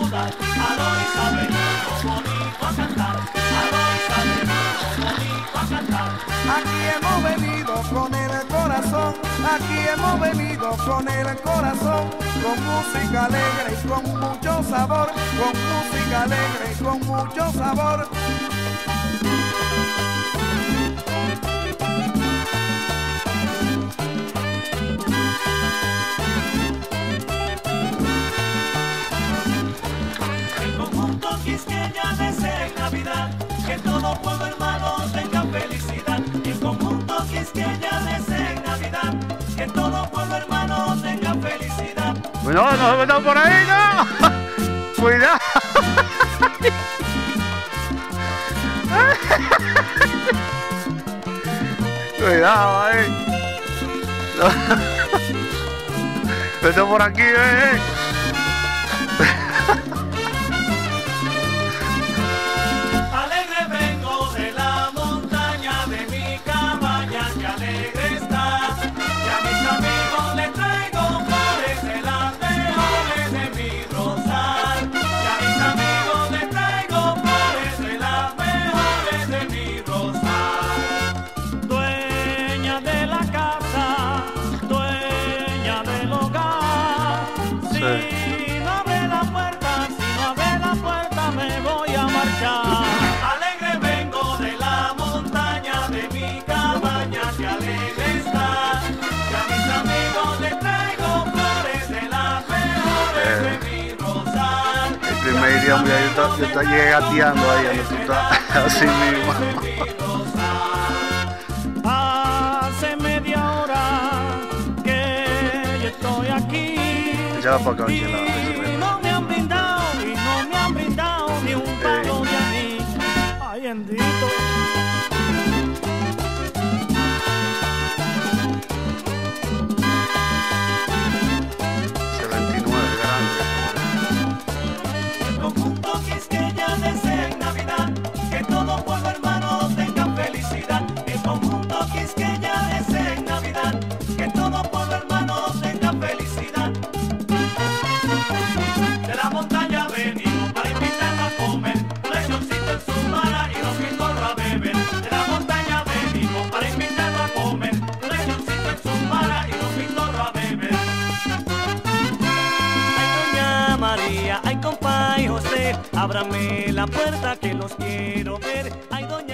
saludar. Aloísa ha venido bonito a cantar. Aloísa ha venido bonito a cantar. Aquí hemos venido con el corazón, aquí hemos venido con el corazón, con música alegre y con mucho sabor, con música alegre y con mucho sabor. El conjunto Quisqueya desea en Navidad que todo pueblo hermano tenga felicidad. El conjunto Quisqueya desea en Navidad que todo pueblo hermano tenga felicidad. No, no se metan por ahí, no. Cuidado. Cuidado ahí. Vete por aquí, Alegre vengo de la montaña de mi cabaña, que alegre está. Y a mis amigos les traigo flores de las mejores de mi rosal. Y a mis amigos les traigo flores de las mejores de mi rosal. Dueña de la casa, dueña del hogar. Si no abre la puerta, si no abre la puerta, me voy a marchar. Alegre vengo de la montaña de mi cabaña, que alegre está. Y a mis amigos les traigo flores de las mejores de mi rosal. El primer día yo estaba llegateando ahí, donde tú estás, así mismo. Hace media hora que yo estoy aquí. Échala para acá, Y no me han brindado, y no me han brindado ni un palo de anís. Ay, bendito. El conjunto Quisqueya desea en Navidad que todo pueblo hermano tenga felicidad. El conjunto Quisqueya desea en Navidad que todo pueblo hermano tenga felicidad. De la montaña venimos para invitarnos a comer un lechoncito en su vara y los pintorros a beber. De la montaña venimos para invitarnos a comer un lechoncito en su vara y los pintorros a beber. Ay, doña María, ay, compa y José, ábrame la puerta que los quiero ver. Ay, doña